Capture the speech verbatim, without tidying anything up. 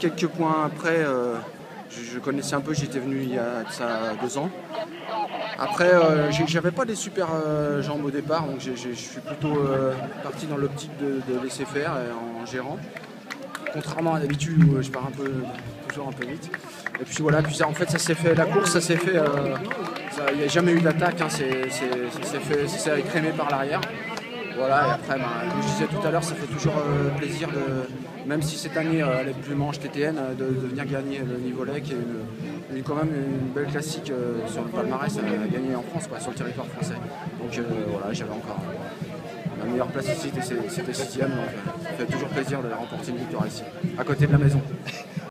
quelques points après, euh, je, je connaissais un peu, j'étais venu il y a de ça deux ans. Après, euh, j'avais pas des super euh, jambes au départ, donc je suis plutôt euh, parti dans l'optique de, de laisser faire euh, en gérant. Contrairement à d'habitude où je pars un peu, toujours un peu vite. Et puis voilà, puis ça, en fait, ça s'est fait, la course, ça s'est fait, euh, il n'y a jamais eu d'attaque, hein, ça s'est fait, ça s'est écrémé par l'arrière. Voilà, et après, ben, comme je disais tout à l'heure, ça fait toujours euh, plaisir, de, même si cette année euh, elle est plus manche T T N, de, de venir gagner le Nivolet, qui est une, une, quand même une belle classique euh, sur le palmarès, à gagner en France, quoi, sur le territoire français. Donc euh, voilà, j'avais encore la meilleure place ici, c'était septième, donc euh, ça fait toujours plaisir de remporter une victoire ici, à côté de la maison.